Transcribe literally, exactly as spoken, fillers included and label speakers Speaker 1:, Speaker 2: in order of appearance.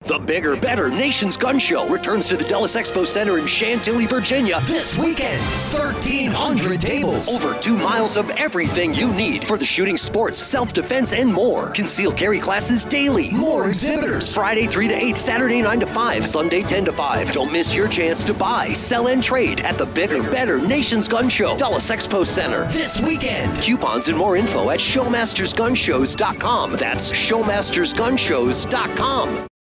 Speaker 1: The Bigger, Better Nation's Gun Show returns to the Dulles Expo Center in Chantilly, Virginia this weekend. thirteen hundred tables. Over two miles of everything you need for the shooting, sports, self-defense, and more. Concealed carry classes daily. More exhibitors. Friday three to eight, Saturday nine to five, Sunday ten to five. Don't miss your chance to buy, sell, and trade at the Bigger, Better Nation's Gun Show, Dulles Expo Center this weekend. Coupons and more info at showmasters gun shows dot com. That's showmasters gun shows dot com.